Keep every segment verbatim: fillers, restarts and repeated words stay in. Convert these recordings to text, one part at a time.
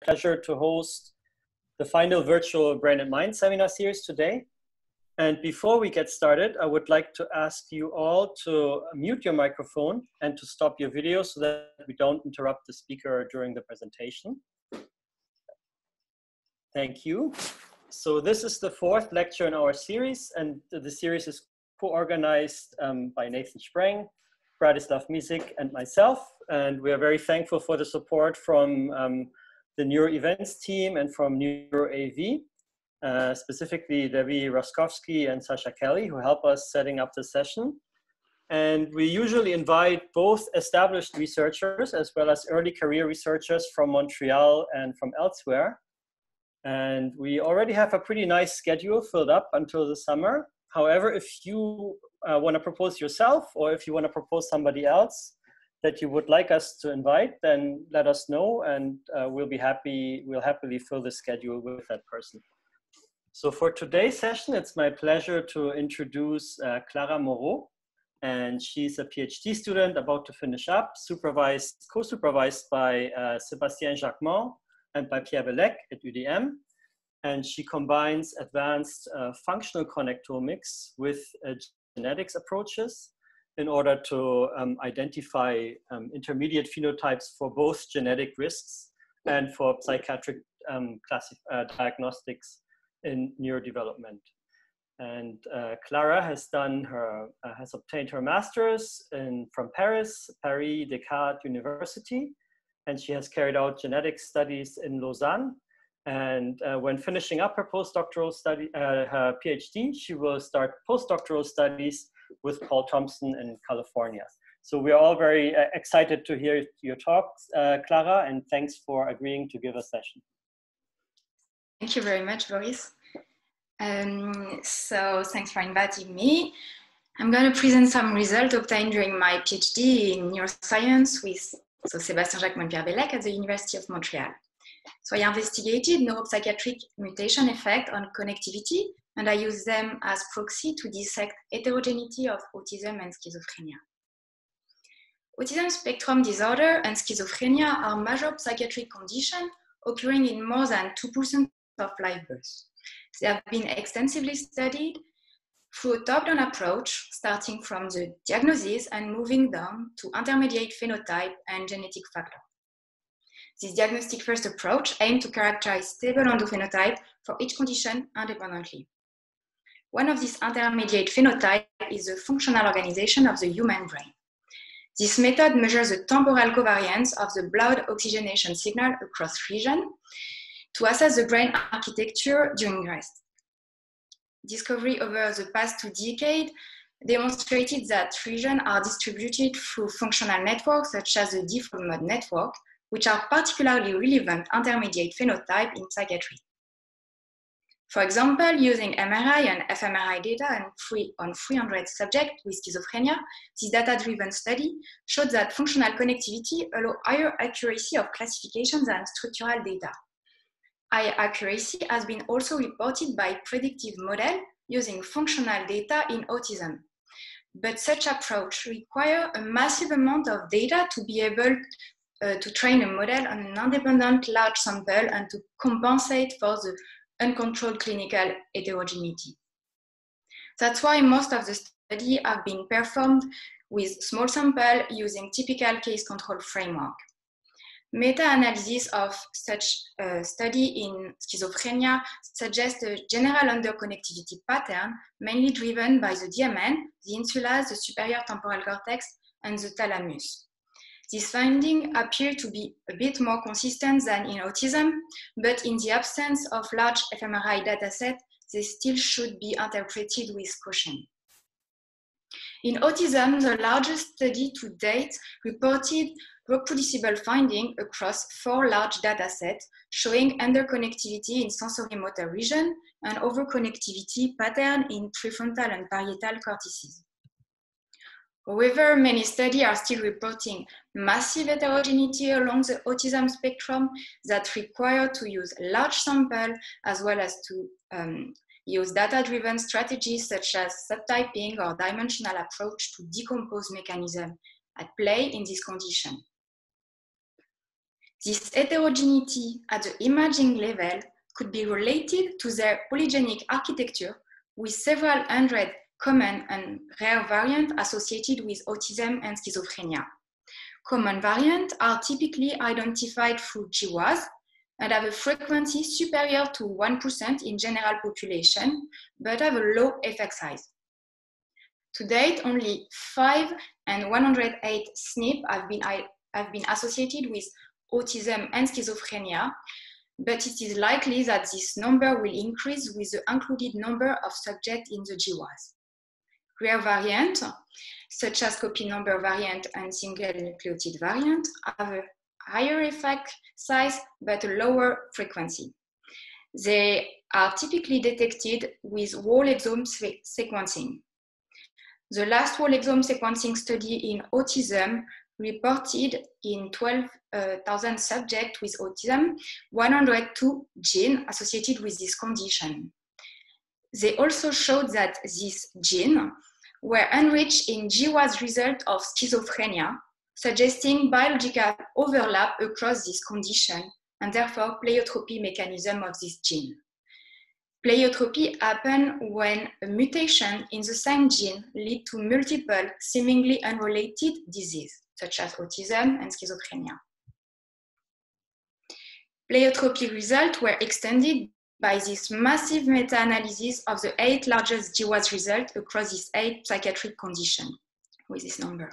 pleasure to host the final virtual Brain and Mind seminar series today. And before we get started, I would like to ask you all to mute your microphone and to stop your video so that we don't interrupt the speaker during the presentation. Thank you. So this is the fourth lecture in our series, and the series is co-organized um, by Nathan Spreng, Bradislav Misik, and myself. And we are very thankful for the support from um, the Neuro Events team and from Neuro A V, uh, specifically Debbie Roskovsky and Sasha Kelly, who help us setting up the session. And we usually invite both established researchers as well as early career researchers from Montreal and from elsewhere. And we already have a pretty nice schedule filled up until the summer. However, if you uh, want to propose yourself, or if you want to propose somebody else that you would like us to invite, then let us know, and uh, we'll be happy, we'll happily fill the schedule with that person. So for today's session, it's my pleasure to introduce uh, Clara Moreau, and she's a PhD student about to finish up, supervised, co-supervised by uh, Sébastien Jacquemont and by Pierre Bellec at U D M. And she combines advanced uh, functional connectomics with uh, genetics approaches in order to um, identify um, intermediate phenotypes for both genetic risks and for psychiatric um, uh, diagnostics in neurodevelopment. And uh, Clara has done her, uh, has obtained her master's in, from Paris, Paris Descartes University, and she has carried out genetic studies in Lausanne. And uh, when finishing up her postdoctoral study, uh, her PhD, she will start postdoctoral studies with Paul Thompson in California. So we're all very uh, excited to hear your talks, uh, Clara, and thanks for agreeing to give a session. Thank you very much, Boris. Um, so thanks for inviting me. I'm going to present some results obtained during my PhD in neuroscience with so Sébastien Jacquemont and Pierre Bellec at the University of Montreal. So I investigated neuropsychiatric mutation effect on connectivity, and I use them as proxy to dissect heterogeneity of autism and schizophrenia. Autism spectrum disorder and schizophrenia are major psychiatric conditions occurring in more than two percent of live births. They have been extensively studied through a top-down approach, starting from the diagnosis and moving down to intermediate phenotype and genetic factor. This diagnostic first approach aims to characterize stable endophenotype for each condition independently. One of these intermediate phenotypes is the functional organization of the human brain. This method measures the temporal covariance of the blood oxygenation signal across regions to assess the brain architecture during rest. Discovery over the past two decades demonstrated that regions are distributed through functional networks such as the default mode network, which are particularly relevant intermediate phenotype in psychiatry. For example, using M R I and fMRI data and three, on three hundred subjects with schizophrenia, this data-driven study showed that functional connectivity allows higher accuracy of classification than structural data. High accuracy has been also reported by predictive model using functional data in autism. But such approach requires a massive amount of data to be able uh, to train a model on an independent large sample and to compensate for the uncontrolled clinical heterogeneity. That's why most of the studies have been performed with small sample using typical case control framework. Meta-analysis of such a study in schizophrenia suggests a general underconnectivity pattern, mainly driven by the D M N, the insulas, the superior temporal cortex, and the thalamus. These findings appear to be a bit more consistent than in autism, but in the absence of large fMRI dataset, they still should be interpreted with caution. In autism, the largest study to date reported reproducible findings across four large datasets showing underconnectivity in sensory-motor region and overconnectivity pattern in prefrontal and parietal cortices. However, many studies are still reporting massive heterogeneity along the autism spectrum that require to use large sample as well as to um, use data-driven strategies such as subtyping or dimensional approach to decompose mechanisms at play in this condition. This heterogeneity at the imaging level could be related to their polygenic architecture with several hundred common and rare variants associated with autism and schizophrenia. Common variants are typically identified through G W A S and have a frequency superior to one percent in general population, but have a low effect size. To date, only five and one hundred eight S N P have been, have been associated with autism and schizophrenia, but it is likely that this number will increase with the included number of subjects in the G W A S. Rare variants, such as copy number variant and single nucleotide variant, have a higher effect size but a lower frequency. They are typically detected with whole exome sequencing. The last whole exome sequencing study in autism reported in twelve thousand subjects with autism one hundred two genes associated with this condition. They also showed that these genes were enriched in G W A S result of schizophrenia, suggesting biological overlap across this condition and therefore pleiotropy mechanism of this gene. Pleiotropy happens when a mutation in the same gene leads to multiple seemingly unrelated diseases, such as autism and schizophrenia. Pleiotropy results were extended by this massive meta-analysis of the eight largest G W A S results across these eight psychiatric conditions with this number.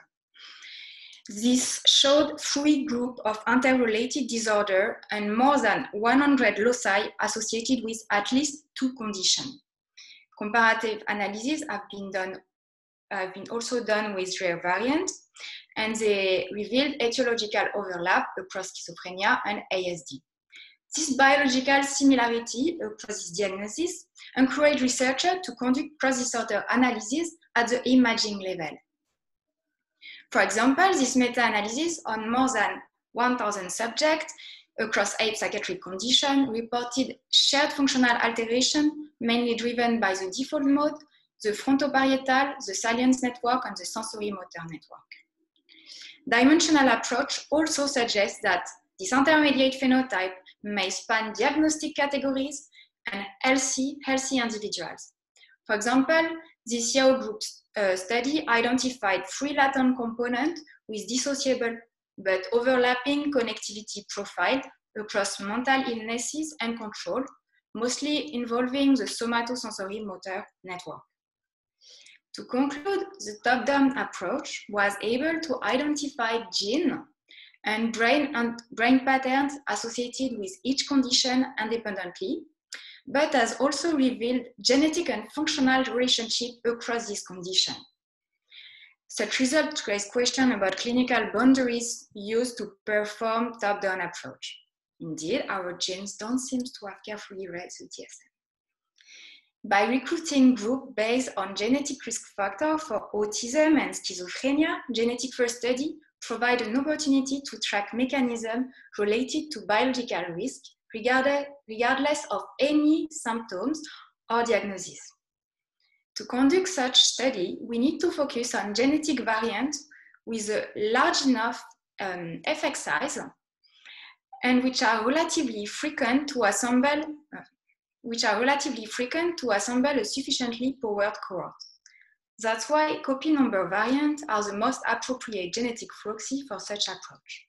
This showed three groups of interrelated disorder and more than one hundred loci associated with at least two conditions. Comparative analyses have been done, have been also done with rare variants, and they revealed etiological overlap across schizophrenia and A S D. This biological similarity across this diagnosis encouraged researchers to conduct cross-disorder analysis at the imaging level. For example, this meta-analysis on more than one thousand subjects across eight psychiatric conditions reported shared functional alteration, mainly driven by the default mode, the frontoparietal, the salience network, and the sensory motor network. Dimensional approach also suggests that this intermediate phenotype may span diagnostic categories and healthy, healthy individuals. For example, this Yao group uh, study identified three latent components with dissociable but overlapping connectivity profile across mental illnesses and control, mostly involving the somatosensory motor network. To conclude, the top-down approach was able to identify gene and brain, and brain patterns associated with each condition independently, but has also revealed genetic and functional relationship across this condition. Such results raise questions about clinical boundaries used to perform top-down approach. Indeed, our genes don't seem to have carefully read the D S M. By recruiting groups based on genetic risk factor for autism and schizophrenia, Genetic First Study provide an opportunity to track mechanisms related to biological risk, regardless of any symptoms or diagnosis. To conduct such study, we need to focus on genetic variants with a large enough um, effect size and which are relatively frequent to assemble, uh, which are relatively frequent to assemble a sufficiently powered cohort. That's why copy number variants are the most appropriate genetic proxy for such approach.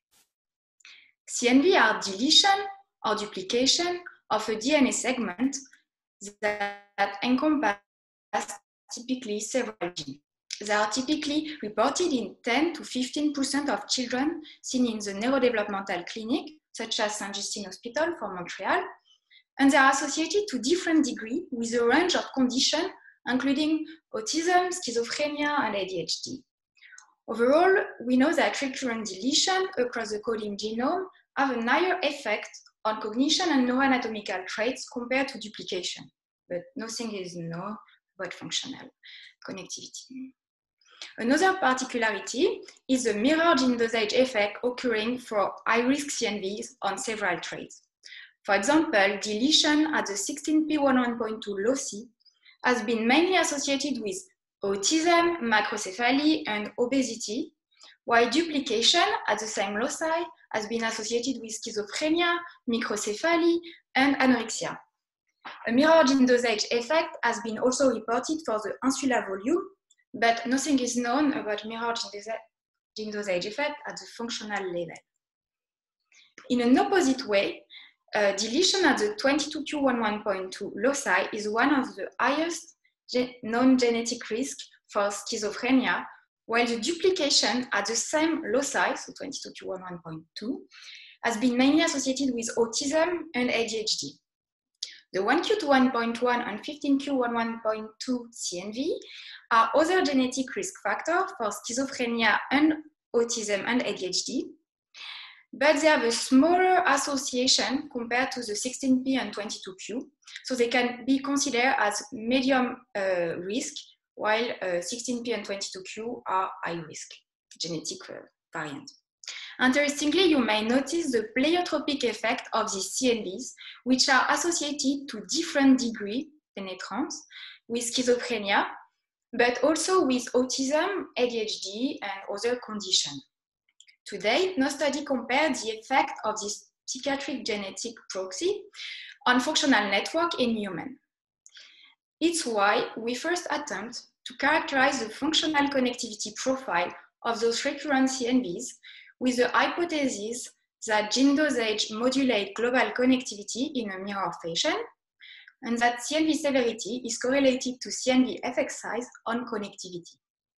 C N V are deletion or duplication of a D N A segment that, that encompass typically several genes. They are typically reported in ten to fifteen percent of children seen in the neurodevelopmental clinic, such as Saint-Justine Hospital for Montreal, and they are associated to different degrees with a range of conditions including autism, schizophrenia, and A D H D. Overall, we know that recurrent deletion across the coding genome have a higher effect on cognition and neuroanatomical traits compared to duplication, but nothing is known about functional connectivity. Another particularity is the mirror gene dosage effect occurring for high-risk C N Vs on several traits. For example, deletion at the sixteen p eleven point two loci has been mainly associated with autism, macrocephaly, and obesity, while duplication at the same loci has been associated with schizophrenia, microcephaly, and anorexia. A mirror gene dosage effect has been also reported for the insular volume, but nothing is known about mirror gene dosage effect at the functional level. In an opposite way, uh, deletion at the twenty-two q eleven point two loci is one of the highest known genetic risks for schizophrenia, while the duplication at the same loci, so twenty-two q eleven point two, has been mainly associated with autism and A D H D. The one q twenty-one point one and fifteen q eleven point two C N V are other genetic risk factors for schizophrenia and autism and A D H D, but they have a smaller association compared to the sixteen p and twenty-two q, so they can be considered as medium uh, risk, while uh, sixteen p and twenty-two q are high risk genetic uh, variant. Interestingly, you may notice the pleiotropic effect of these C N Vs, which are associated to different degree penetrance with schizophrenia, but also with autism, A D H D, and other conditions. To date, no study compared the effect of this psychiatric genetic proxy on functional network in humans. It's why we first attempt to characterize the functional connectivity profile of those recurrent C N Vs with the hypothesis that gene dosage modulate global connectivity in a mirror fashion, and that C N V severity is correlated to C N V effect size on connectivity.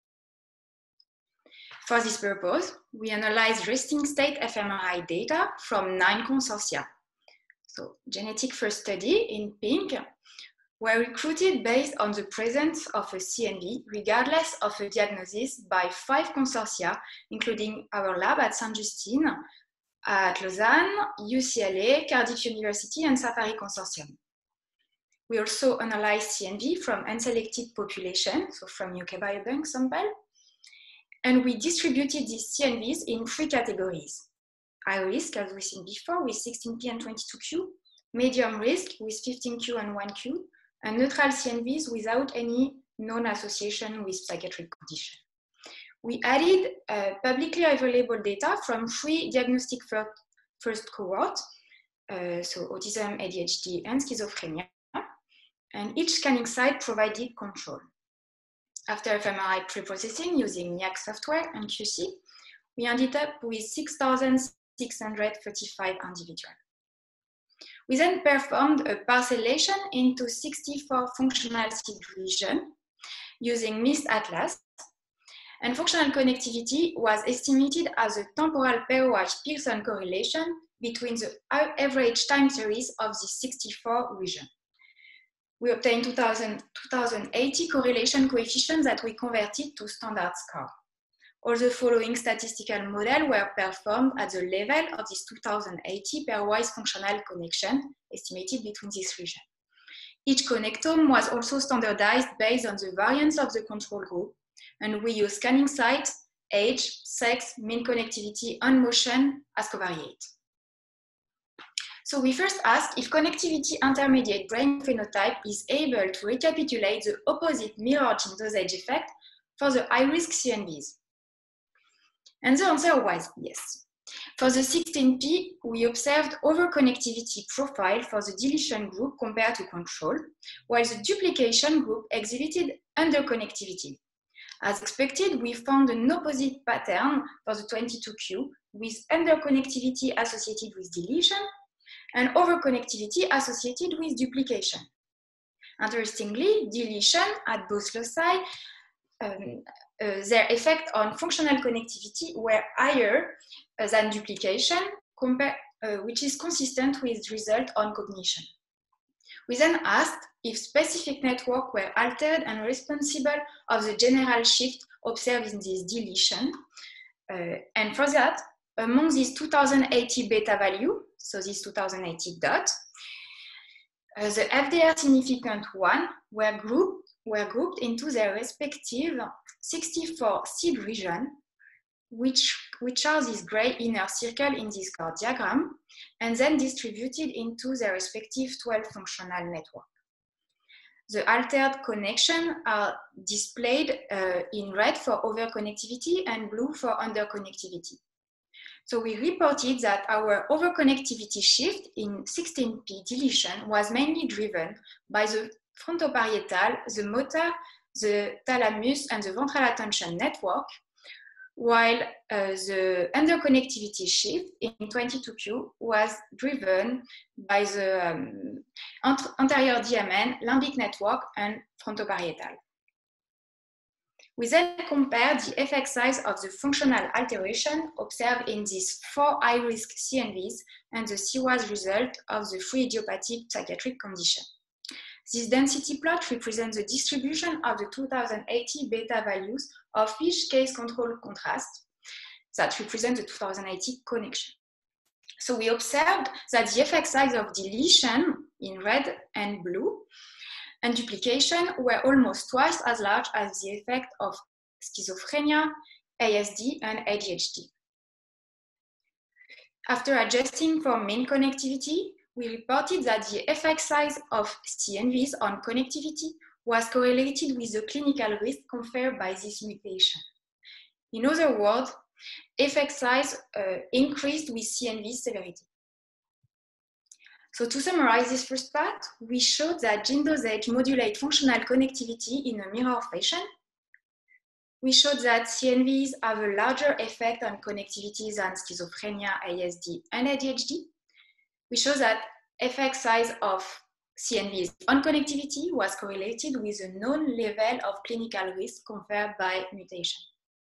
For this purpose, we analyzed resting state fMRI data from nine consortia. So, genetic first study in pink were recruited based on the presence of a C N V, regardless of a diagnosis, by five consortia, including our lab at Saint-Justine, at Lausanne, U C L A, Cardiff University, and Safari Consortium. We also analyzed C N V from unselected population, so from U K Biobank sample, and we distributed these C N Vs in three categories. High risk, as we've seen before, with sixteen p and twenty-two q, medium risk with fifteen q and one q, and neutral C N Vs without any known association with psychiatric condition. We added uh, publicly available data from three diagnostic first, first cohorts, uh, so autism, A D H D, and schizophrenia, and each scanning site provided control. After fMRI preprocessing using N I A C software and Q C, we ended up with six thousand six hundred thirty-five individuals. We then performed a parcellation into sixty-four functional seed regions using MIST Atlas, and functional connectivity was estimated as a temporal pairwise Pearson correlation between the average time series of the sixty-four regions. We obtained two thousand, two thousand eighty correlation coefficients that we converted to standard score. All the following statistical models were performed at the level of this two thousand eighty pairwise functional connection estimated between these regions. Each connectome was also standardized based on the variance of the control group, and we use scanning sites, age, sex, mean connectivity, and motion as covariate. So we first asked if connectivity intermediate brain phenotype is able to recapitulate the opposite mirror gene dosage effect for the high-risk C N Vs. And the answer was yes. For the sixteen p, we observed overconnectivity profile for the deletion group compared to control, while the duplication group exhibited underconnectivity. As expected, we found an opposite pattern for the twenty-two q with underconnectivity associated with deletion and overconnectivity associated with duplication. Interestingly, deletion at both loci, um, uh, their effect on functional connectivity were higher uh, than duplication, compare, uh, which is consistent with result on cognition. We then asked if specific networks were altered and responsible of the general shift observed in this deletion. Uh, and for that, among these two thousand eighty beta value, so this two thousand eighty dot, uh, the F D R significant one were grouped, were grouped into their respective sixty-four seed regions, which, which are this gray inner circle in this core diagram, and then distributed into their respective twelve functional networks. The altered connections are displayed uh, in red for overconnectivity and blue for underconnectivity. So we reported that our overconnectivity shift in sixteen p deletion was mainly driven by the frontoparietal, the motor, the thalamus, and the ventral attention network, while uh, the underconnectivity shift in twenty-two q was driven by the um, anterior D M N, limbic network, and frontoparietal. We then compared the effect size of the functional alteration observed in these four high-risk C N Vs and the C W A S result of the three idiopathic psychiatric condition. This density plot represents the distribution of the two thousand eighty beta values of each case control contrast that represent the two thousand eighty connection. So we observed that the effect size of deletion in red and blue and duplication were almost twice as large as the effect of schizophrenia, A S D, and A D H D. After adjusting for mean connectivity, we reported that the effect size of C N Vs on connectivity was correlated with the clinical risk conferred by this mutation. In other words, effect size uh, increased with C N V severity. So to summarize this first part, we showed that gene dosage modulates functional connectivity in a mirror fashion. We showed that C N Vs have a larger effect on connectivity than schizophrenia, A S D, and A D H D. We showed that effect size of C N Vs on connectivity was correlated with a known level of clinical risk conferred by mutation.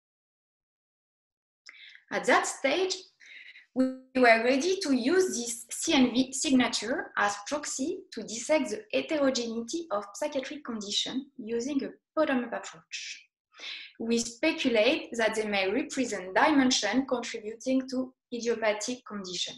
At that stage, we were ready to use this C N V signature as proxy to dissect the heterogeneity of psychiatric condition using a bottom-up approach. We speculate that they may represent dimension contributing to idiopathic condition.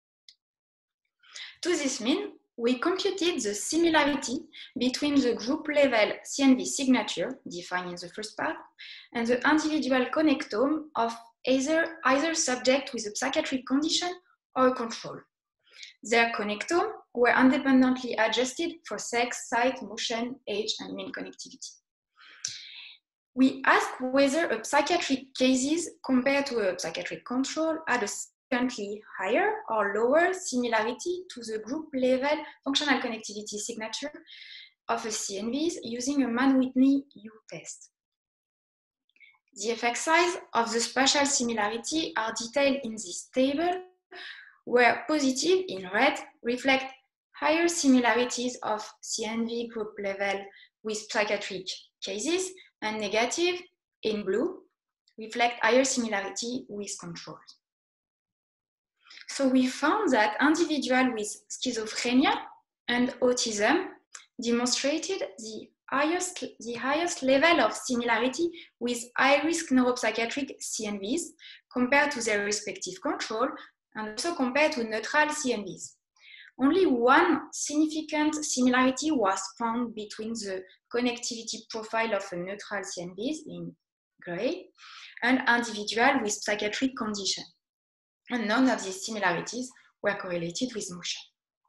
To this mean, we computed the similarity between the group level C N V signature, defined in the first part, and the individual connectome of either, either subject with a psychiatric condition or a control. Their connectome were independently adjusted for sex, site, motion, age, and mean connectivity. We asked whether a psychiatric cases compared to a psychiatric control had a significantly higher or lower similarity to the group level functional connectivity signature of a C N Vs using a Mann-Whitney U test. The effect size of the spatial similarity are detailed in this table, where positive in red reflect higher similarities of C N V group level with psychiatric cases, and negative in blue reflect higher similarity with controls. So we found that individuals with schizophrenia and autism demonstrated the highest, the highest level of similarity with high-risk neuropsychiatric C N Vs compared to their respective control and also compared to neutral C N Vs. Only one significant similarity was found between the connectivity profile of a neutral C N Vs in gray and individual with psychiatric condition. And none of these similarities were correlated with motion.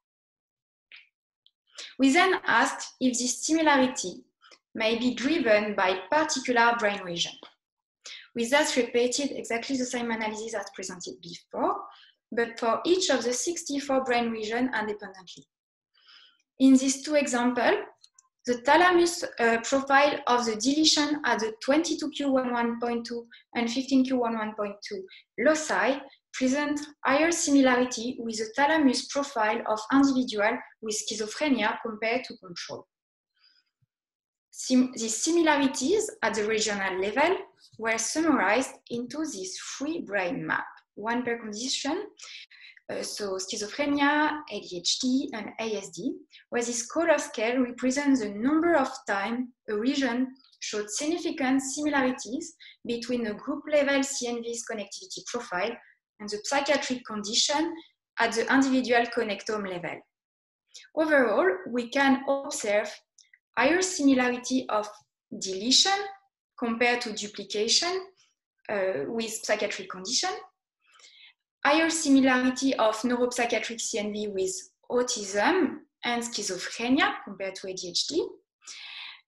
We then asked if this similarity may be driven by particular brain region. We thus repeated exactly the same analysis as presented before, but for each of the sixty-four brain regions independently. In these two examples, the thalamus uh, profile of the deletion at the twenty-two q eleven point two and fifteen q eleven point two loci present higher similarity with the thalamus profile of individual with schizophrenia compared to control. Sim these similarities at the regional level were summarized into these three brain maps, one per condition, uh, so schizophrenia, A D H D, and A S D, where this color scale represents the number of times a region showed significant similarities between the group level C N V's connectivity profile and the psychiatric condition at the individual connectome level. Overall, we can observe higher similarity of deletion compared to duplication uh, with psychiatric condition, higher similarity of neuropsychiatric C N V with autism and schizophrenia compared to A D H D,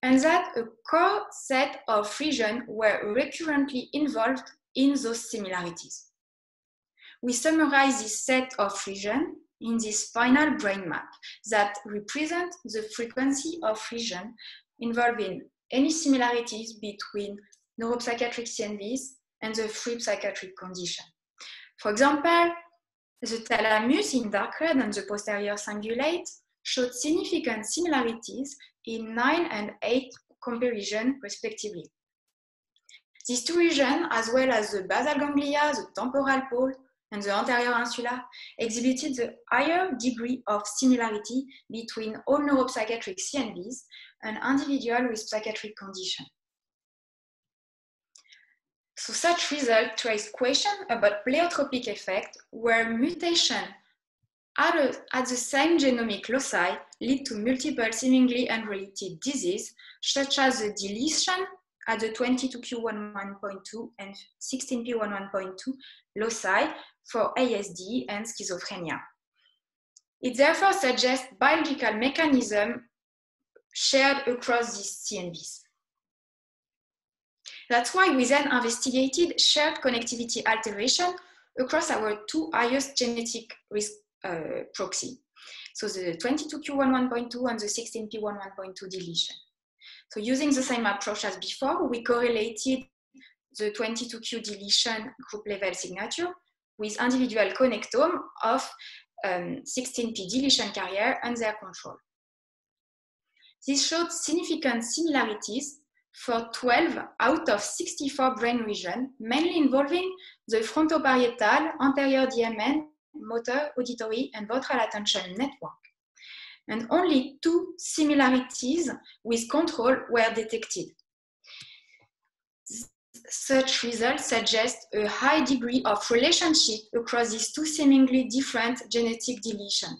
and that a core set of regions were recurrently involved in those similarities. We summarize this set of regions in this final brain map that represent the frequency of regions involving any similarities between neuropsychiatric C N Vs and the free psychiatric condition. For example, the thalamus in dark red and the posterior cingulate showed significant similarities in nine and eight comparisons, respectively. These two regions, as well as the basal ganglia, the temporal pole, and the anterior insula, exhibited the higher degree of similarity between all neuropsychiatric C N Vs and individuals with psychiatric condition. So such results raise questions about pleiotropic effect, where mutation at, a, at the same genomic loci lead to multiple seemingly unrelated diseases, such as the deletion at the twenty-two q eleven point two and sixteen p eleven point two loci for A S D and schizophrenia. It therefore suggests biological mechanism shared across these C N Vs. That's why we then investigated shared connectivity alteration across our two highest genetic risk uh, proxy. So the twenty-two q eleven point two and the sixteen p eleven point two deletion. So using the same approach as before, we correlated the twenty-two q deletion group level signature with individual connectome of um, sixteen p deletion carrier and their control. This showed significant similarities for twelve out of sixty-four brain regions, mainly involving the frontoparietal, anterior D M N, motor, auditory, and ventral attention network. And only two similarities with control were detected. Such results suggest a high degree of relationship across these two seemingly different genetic deletions.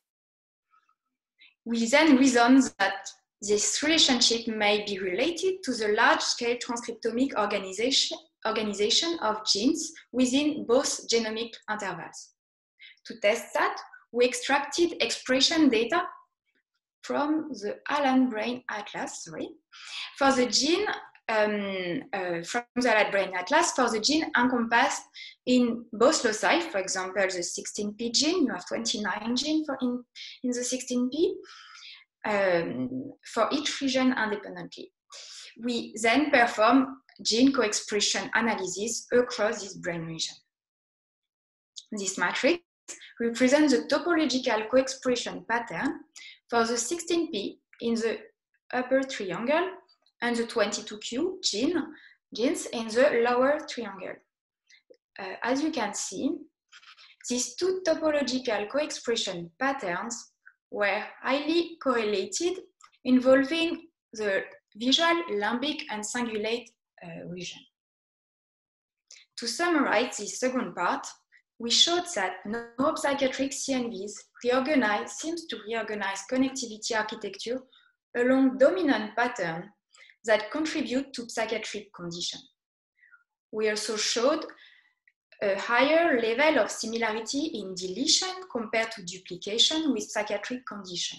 We then reasoned that this relationship may be related to the large-scale transcriptomic organization, organization of genes within both genomic intervals. To test that, we extracted expression data from the Allan Brain Atlas, sorry, for the gene um, uh, from the Allan Brain Atlas for the gene encompassed in both loci. For example, the sixteen p gene, you have twenty-nine genes for in, in the sixteen p. Um, for each region independently. We then perform gene co-expression analysis across this brain region. This matrix represents the topological co-expression pattern for the sixteen p in the upper triangle and the twenty-two q gene, genes in the lower triangle. Uh, as you can see, these two topological co-expression patterns were highly correlated, involving the visual, limbic, and cingulate uh, region. To summarize this second part, we showed that neuropsychiatric C N Vs reorganize, seems to reorganize connectivity architecture along dominant patterns that contribute to psychiatric condition. We also showed a higher level of similarity in deletion compared to duplication with psychiatric condition.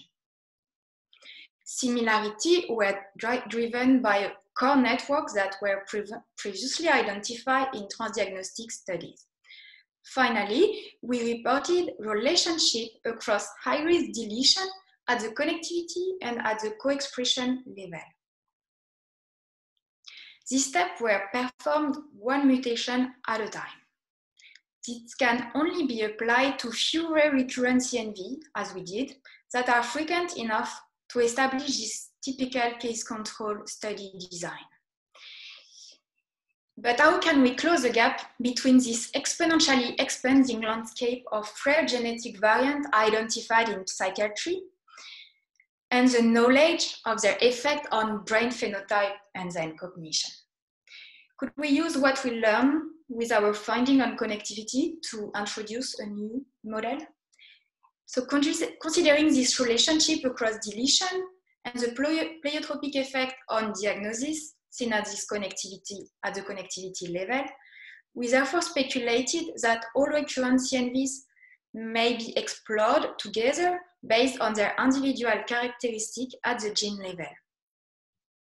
Similarity were dri driven by core networks that were pre previously identified in transdiagnostic studies. Finally, we reported relationship across high-risk deletion at the connectivity and at the co-expression level. These steps were performed one mutation at a time. This can only be applied to fewer recurrent C N V, as we did, that are frequent enough to establish this typical case control study design. But how can we close the gap between this exponentially expanding landscape of rare genetic variants identified in psychiatry and the knowledge of their effect on brain phenotype and then cognition? Could we use what we learned with our finding on connectivity to introduce a new model? So considering this relationship across deletion and the pleiotropic effect on diagnosis seen at this connectivity, at the connectivity level, we therefore speculated that all recurrent C N Vs may be explored together based on their individual characteristics at the gene level.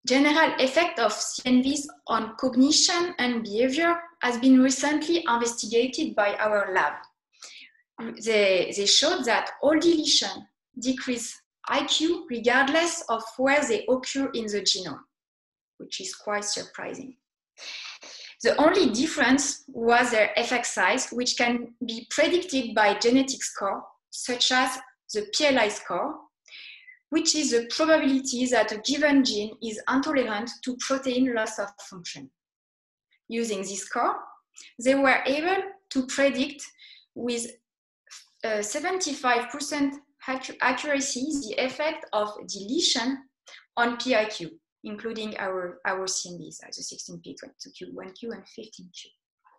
general effect of C N Vs on cognition and behavior has been recently investigated by our lab. They, they showed that all deletions decrease I Q regardless of where they occur in the genome, which is quite surprising. The only difference was their effect size, which can be predicted by genetic score, such as the P L I score, which is the probability that a given gene is intolerant to protein loss of function. Using this score, they were able to predict with uh, seventy-five percent accuracy the effect of deletion on P I Q, including our, our C N Vs, the sixteen P, twenty-two Q, one Q, and fifteen Q.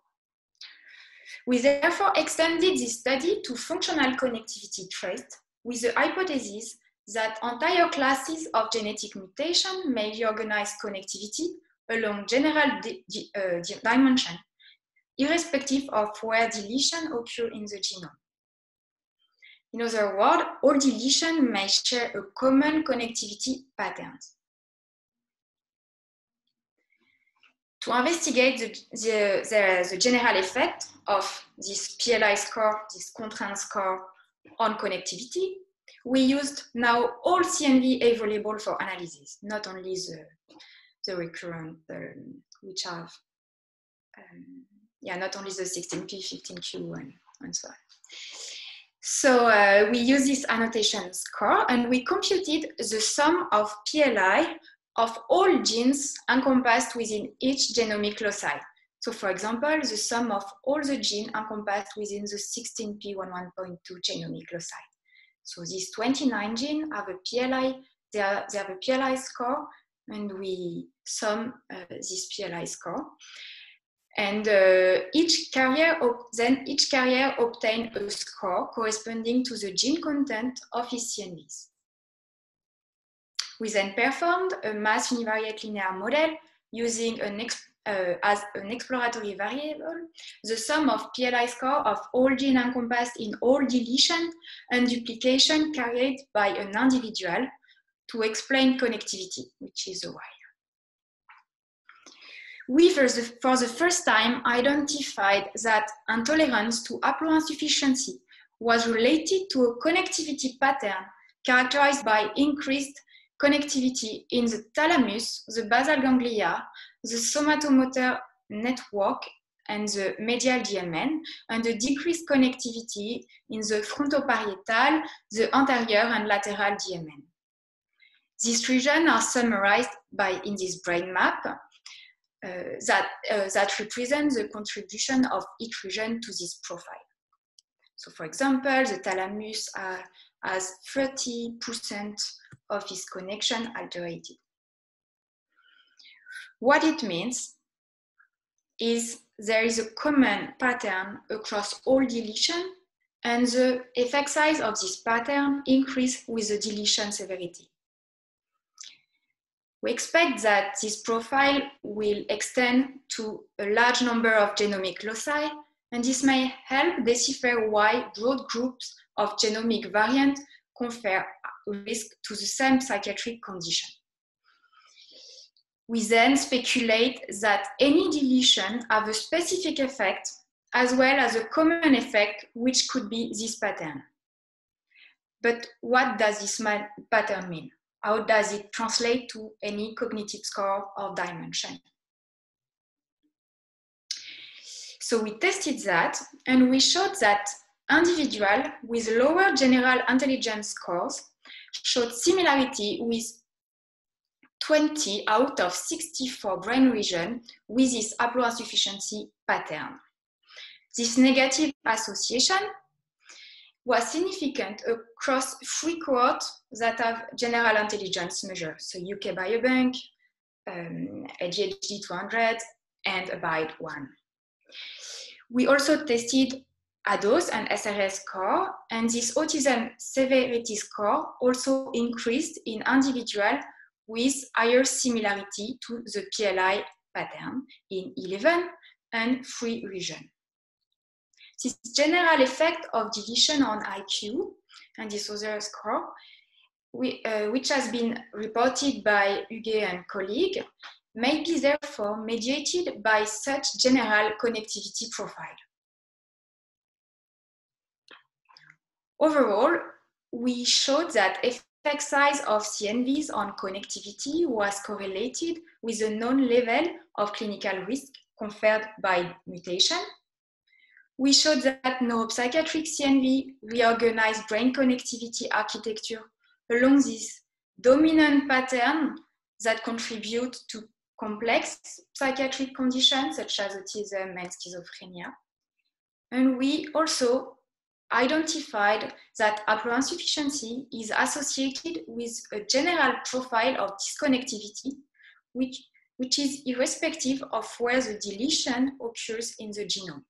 We therefore extended this study to functional connectivity traits with the hypothesis that entire classes of genetic mutation may reorganize connectivity along general di di uh, di dimension, irrespective of where deletion occur in the genome. In other words, all deletions may share a common connectivity pattern. To investigate the, the, the, the general effect of this P L I score, this constraint score on connectivity, we used now all C N V available for analysis, not only the, the recurrent, um, which have, um, yeah, not only the sixteen P, fifteen Q, and, and so on. So uh, we use this annotation score, and we computed the sum of P L I of all genes encompassed within each genomic loci. So for example, the sum of all the genes encompassed within the sixteen P eleven point two genomic loci. So these twenty-nine genes have a P L I, they, are, they have a P L I score, and we sum uh, this P L I score. And uh, each carrier, then each carrier obtained a score corresponding to the gene content of his C N Vs. We then performed a mass univariate linear model using an ex uh, as an exploratory variable, the sum of P L I score of all genes encompassed in all deletion and duplication carried by an individual to explain connectivity, which is a Y. We, for the, for the first time, identified that intolerance to haploinsufficiency was related to a connectivity pattern characterized by increased connectivity in the thalamus, the basal ganglia, the somatomotor network, and the medial D M N, and a decreased connectivity in the frontoparietal, the anterior and lateral D M N. These regions are summarized by, in this brain map, Uh, that, uh, that represents the contribution of each region to this profile. So for example, the thalamus uh, has thirty percent of its connection altered. What it means is there is a common pattern across all deletions, and the effect size of this pattern increases with the deletion severity. We expect that this profile will extend to a large number of genomic loci, and this may help decipher why broad groups of genomic variants confer risk to the same psychiatric condition. We then speculate that any deletion have a specific effect as well as a common effect, which could be this pattern. But what does this pattern mean? How does it translate to any cognitive score or dimension? So we tested that, and we showed that individuals with lower general intelligence scores showed similarity with twenty out of sixty-four brain regions with this haploinsufficiency pattern. This negative association was significant across three cohorts that have general intelligence measures, so U K Biobank, um, A D H D two hundred, and ABIDE one. We also tested A D O S and S R S score, and this autism severity score also increased in individuals with higher similarity to the P L I pattern in eleven and three regions. This general effect of deletion on I Q and this other score we, uh, which has been reported by Huguet and colleague, may be therefore mediated by such general connectivity profile. Overall, we showed that effect size of C N Vs on connectivity was correlated with a known level of clinical risk conferred by mutation. We showed that neuropsychiatric C N V reorganized brain connectivity architecture along this dominant pattern that contribute to complex psychiatric conditions such as autism and schizophrenia. And we also identified that haploinsufficiency is associated with a general profile of disconnectivity, which, which is irrespective of where the deletion occurs in the genome.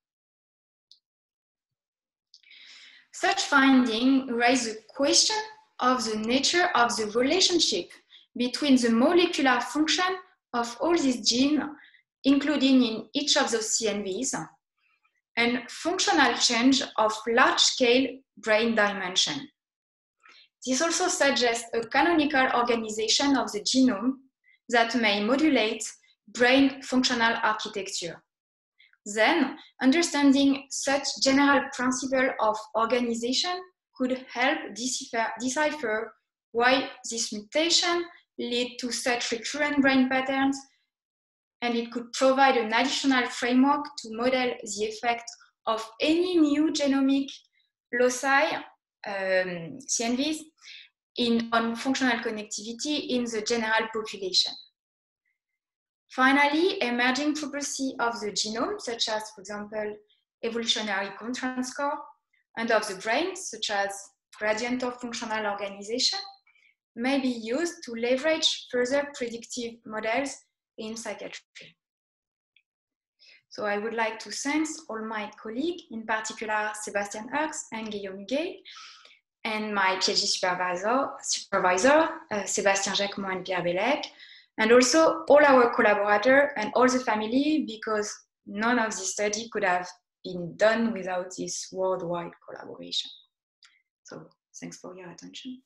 Such findings raise the question of the nature of the relationship between the molecular function of all these genes, including in each of those C N Vs, and functional change of large-scale brain dimension. This also suggests a canonical organization of the genome that may modulate brain functional architecture. Then, understanding such general principle of organization could help decipher, decipher why this mutation lead to such recurrent brain patterns, and it could provide an additional framework to model the effect of any new genomic loci, um, C N Vs, in, on functional connectivity in the general population. Finally, emerging properties of the genome, such as, for example, evolutionary Contran score, and of the brain, such as gradient of functional organization, may be used to leverage further predictive models in psychiatry. So I would like to thank all my colleagues, in particular Sébastien Herx and Guillaume Huguet, and my PhD supervisor, supervisor uh, Sébastien Jacquemont and Pierre Bellec, and also all our collaborators and all the family, because none of this study could have been done without this worldwide collaboration. So thanks for your attention.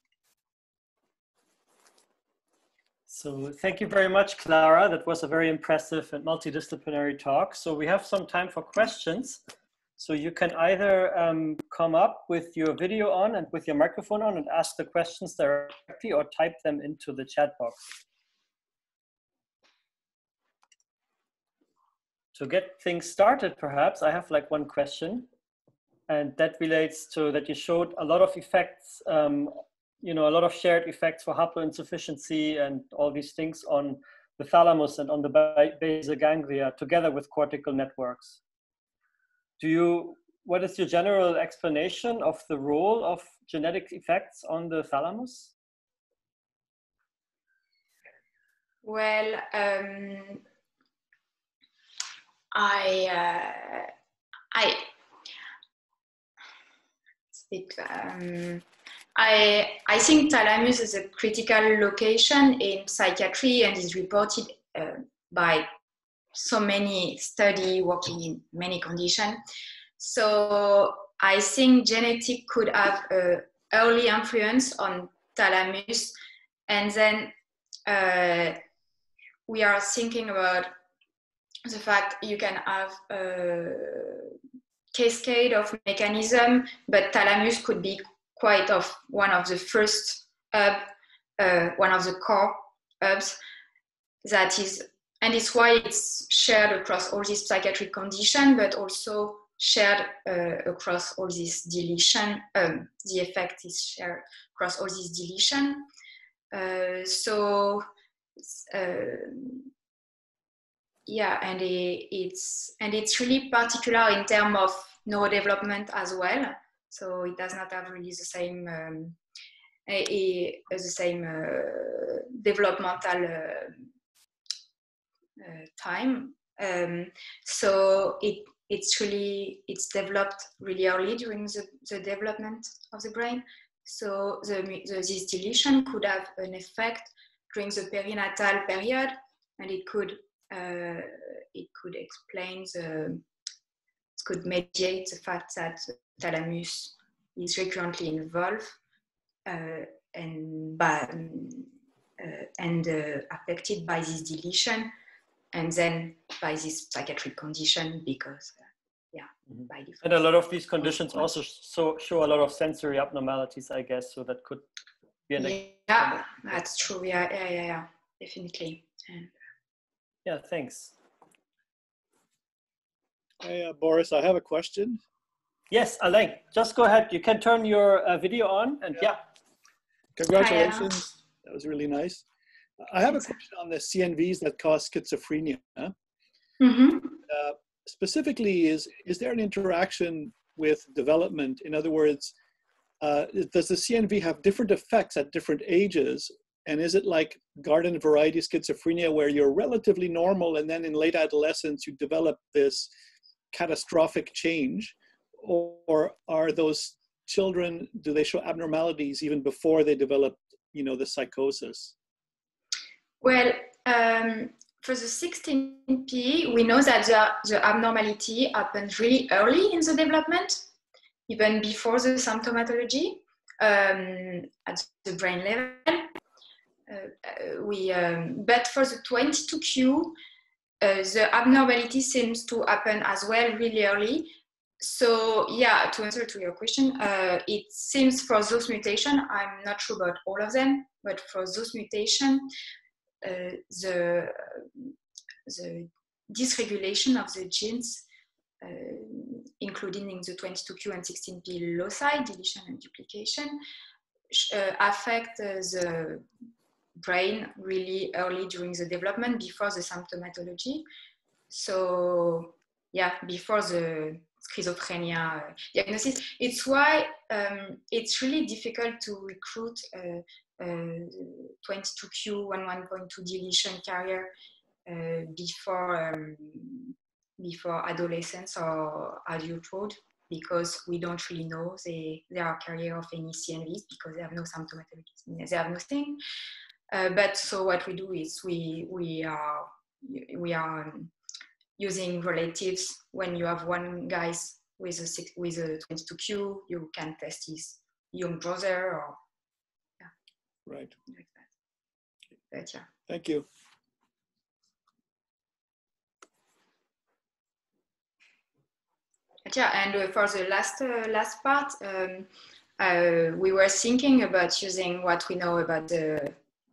So thank you very much, Clara. That was a very impressive and multidisciplinary talk. So we have some time for questions. So you can either um, come up with your video on and with your microphone on and ask the questions directly, or type them into the chat box. To get things started, perhaps, I have like one question, and that relates to that you showed a lot of effects, um, you know, a lot of shared effects for haploinsufficiency and all these things on the thalamus and on the basal ganglia together with cortical networks. Do you, what is your general explanation of the role of genetic effects on the thalamus? Well, um, I, uh, I, speak, um, I, I think thalamus is a critical location in psychiatry and is reported uh, by so many studies working in many conditions. So I think genetic could have an early influence on thalamus, and then uh, we are thinking about the fact you can have a cascade of mechanism, but thalamus could be quite of one of the first hub, uh, one of the core hubs that is, and it's why it's shared across all these psychiatric conditions, but also shared uh, across all these deletion. Um, the effect is shared across all these deletion. Uh, so. Uh, Yeah, and it, it's and it's really particular in terms of neurodevelopment as well. So it does not have really the same um, a, a, the same uh, developmental uh, uh, time. Um, so it it's really it's developed really early during the, the development of the brain. So the, the this deletion could have an effect during the perinatal period, and it could. Uh, it could explain the, it could mediate the fact that the thalamus is recurrently involved uh, and by, uh, and uh, affected by this deletion, and then by this psychiatric condition, because uh, yeah, mm-hmm. by default. And a lot of these conditions also so, show a lot of sensory abnormalities, I guess, so that could be an yeah, that's true. Yeah, yeah, yeah, yeah, definitely. And, yeah, thanks. Hey, uh, Boris, I have a question. Yes, Alain, just go ahead. You can turn your uh, video on, and yeah. yeah. Congratulations. Hi, that was really nice. I have a question on the C N Vs that cause schizophrenia. Mm-hmm. Uh, specifically, is, is there an interaction with development? In other words, uh, does the C N V have different effects at different ages? And is it like garden variety schizophrenia where you're relatively normal and then in late adolescence you develop this catastrophic change? Or are those children, do they show abnormalities even before they develop, you know, the psychosis? Well, um, for the sixteen P, we know that the, the abnormality happens really early in the development, even before the symptomatology um, at the brain level. Uh, we, um, but for the twenty-two Q, uh, the abnormality seems to happen as well really early. So yeah, to answer to your question, uh, it seems for those mutations, I'm not sure about all of them, but for those mutations, uh, the, the dysregulation of the genes, uh, including in the twenty-two Q and sixteen P loci, deletion and duplication, uh, affect uh, the brain really early during the development before the symptomatology. So yeah, before the schizophrenia diagnosis. It's why um, it's really difficult to recruit uh, uh, twenty-two Q eleven point two deletion carrier uh, before um, before adolescence or adulthood, because we don't really know they, they are carrier of any C N Vs because they have no symptomatology, they have nothing. Uh, but so what we do is we we are we are um, using relatives. When you have one guy with a six, with a twenty-two Q, you can test his young brother or yeah. Right. Like that. But yeah. Thank you. But yeah, and uh, for the last uh, last part, um, uh, we were thinking about using what we know about the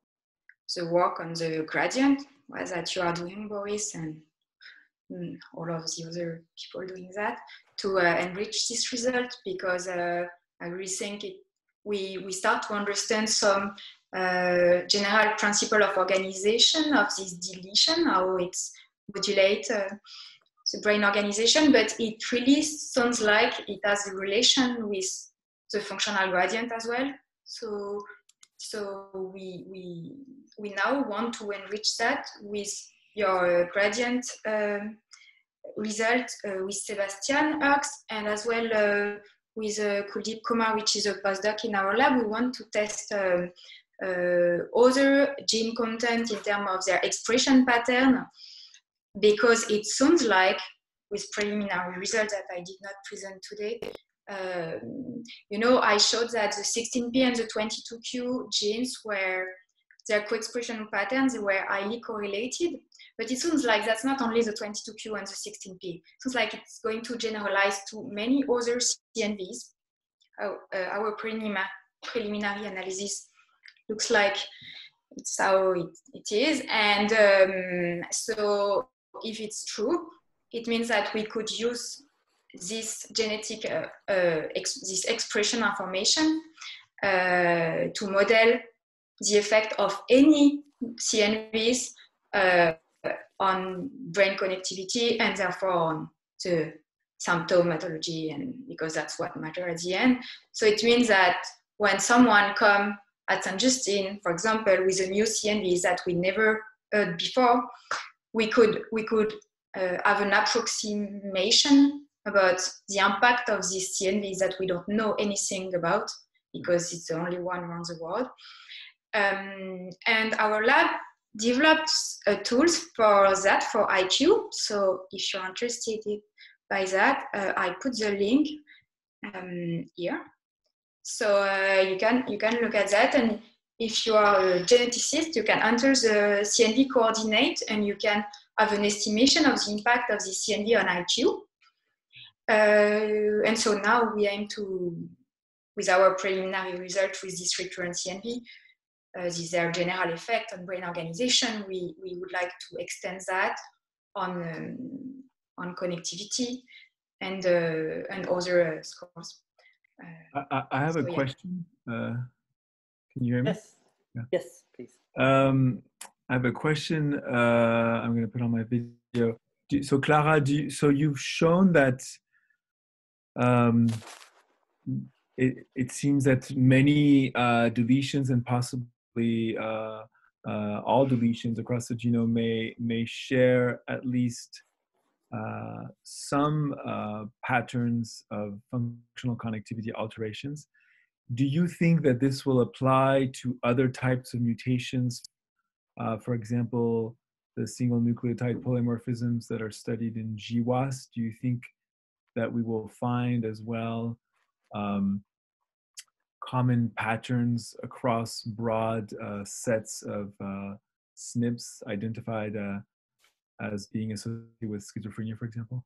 the work on the gradient that you are doing, Boris, and mm, all of the other people doing that, to uh, enrich this result, because uh, I really think it, we, we start to understand some uh, general principle of organization of this deletion, how it's modulate uh, the brain organization, but it really sounds like it has a relation with the functional gradient as well. So So we, we, we now want to enrich that with your gradient um, result uh, with Sebastian Herx, and as well uh, with uh, Kuldeep Kumar, which is a postdoc in our lab. We want to test um, uh, other gene content in terms of their expression pattern, because it sounds like, with preliminary results that I did not present today, Um, you know, I showed that the sixteen P and the twenty-two Q genes were, their co-expression patterns were highly correlated, but it seems like that's not only the twenty-two Q and the sixteen P. It seems like it's going to generalize to many other C N Vs. Oh, uh, our preliminary, preliminary analysis looks like it's how it, it is. And um, so if it's true, it means that we could use this genetic, uh, uh, ex this expression information uh, to model the effect of any C N Vs uh, on brain connectivity, and therefore on the symptomatology, and because that's what matters at the end. So it means that when someone comes at Saint Justine, for example, with a new C N V that we never heard before, we could, we could uh, have an approximation about the impact of these C N Vs that we don't know anything about, because it's the only one around the world. Um, and our lab developed uh, tools for that, for I Q. So if you're interested by that, uh, I put the link um, here. So uh, you can you can look at that, and if you are a geneticist, you can enter the C N V coordinate, and you can have an estimation of the impact of the C N V on I Q. Uh, and so now we aim to, with our preliminary result with this recurrent C N V, uh, this their general effect on brain organization, we, we would like to extend that on, um, on connectivity and, uh, and other uh, scores. Uh, I, I have so, a question. Yeah. Uh, can you hear me? Yes. Yeah. Yes, please. Um, I have a question. Uh, I'm going to put on my video. Do, so, Clara, do you, so you've shown that um, it, it seems that many uh, deletions and possibly uh, uh, all deletions across the genome may may share at least uh, some uh, patterns of functional connectivity alterations. Do you think that this will apply to other types of mutations? Uh, for example, the single nucleotide polymorphisms that are studied in G W A S. Do you think that we will find as well um, common patterns across broad uh, sets of uh, S N Ps identified uh, as being associated with schizophrenia, for example?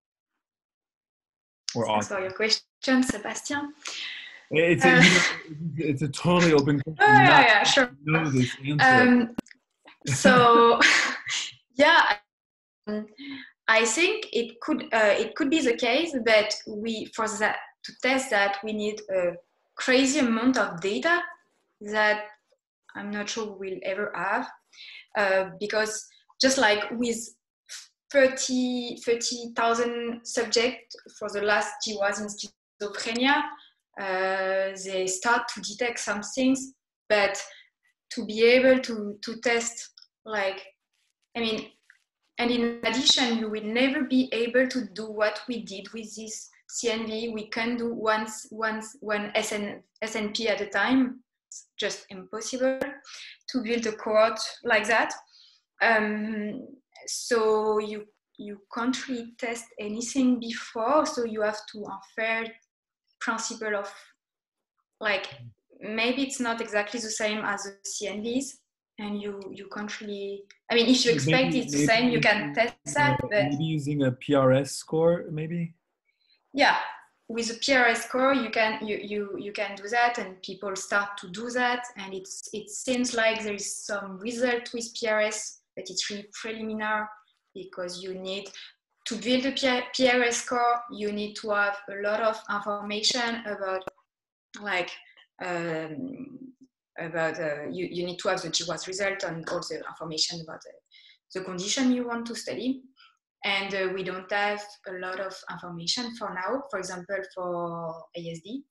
Or Thanks for your question, Sebastian. It's a, uh, it's a totally open question. Oh, yeah, yeah, sure. Know this answer. Um, so, yeah, um, I think it could uh, it could be the case that we for that to test that we need a crazy amount of data that I'm not sure we'll ever have, uh, because just like with thirty thousand subjects for the last G W A S in schizophrenia, uh, they start to detect some things, but to be able to, to test, like, I mean, and in addition, you will never be able to do what we did with this C N V. We can do once, once, one S N, S N P at a time. It's just impossible to build a cohort like that. Um, so you you can't really test anything before, so you have to infer principle of, like, maybe it's not exactly the same as the C N Vs, and you you can't really, I mean, if you expect maybe, it's the same, you can test that, but maybe using a P R S score, maybe. Yeah, with a P R S score, you can you you you can do that, and people start to do that, and it's it seems like there is some result with P R S, but it's really preliminary, because you need to build a P R S score, you need to have a lot of information about, like, um, about uh, you, you need to have the G W A S result and all the information about the, the condition you want to study. And uh, we don't have a lot of information for now, for example, for A S D.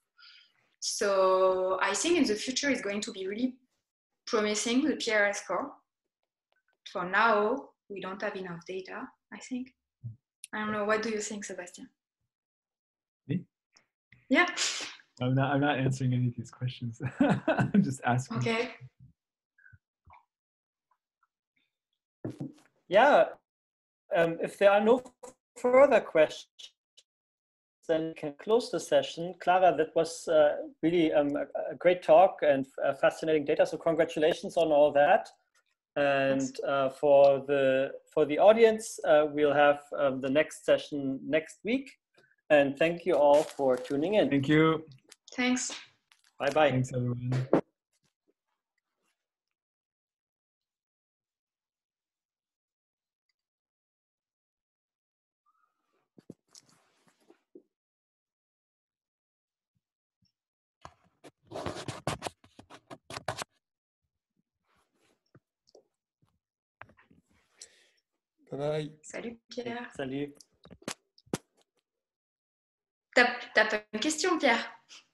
So I think in the future it's going to be really promising, the P R S score. For now, we don't have enough data, I think. I don't know, what do you think, Sebastian? Me? Yeah. I'm not, I'm not answering any of these questions. I'm just asking. Okay. Yeah, um, if there are no further questions, then we can close the session. Clara, that was uh, really um, a, a great talk and uh, fascinating data, so congratulations on all that. And uh, for the for the audience, uh, we'll have um, the next session next week. And thank you all for tuning in. Thank you. Thanks. Bye bye. Thanks, everyone. Bye bye. Salut Pierre. Salut. T'as, t'as pas une question, Pierre?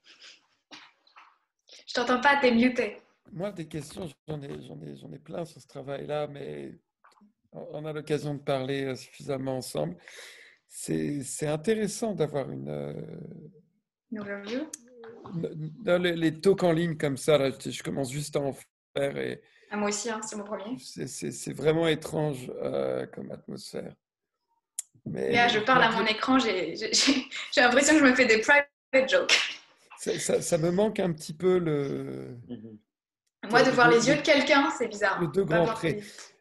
Je t'entends pas, t'es muté. Moi, des questions, j'en ai, j'en ai, j'en ai plein sur ce travail-là, mais on a l'occasion de parler suffisamment ensemble. C'est, c'est intéressant d'avoir une... Une overview? Dans les, les talks en ligne comme ça, là, je, je commence juste à en faire. Et ah, moi aussi, hein, c'est mon premier. C'est, c'est, c'est vraiment étrange euh, comme atmosphère. Mais là, je parle à mon écran, j'ai, j'ai, j'ai l'impression que je me fais des private jokes. ça, ça, ça me manque un petit peu le. Mhm. Moi, de le- voir le- les yeux de quelqu'un, c'est bizarre. Le deux Pas grands voir traits. ses-